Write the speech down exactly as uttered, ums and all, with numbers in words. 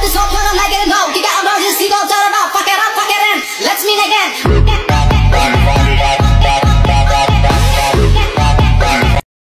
no point, I'm like it, no. Kick out, no, just keep on turning off. Fuck it up, fuck it in. Let's meet again.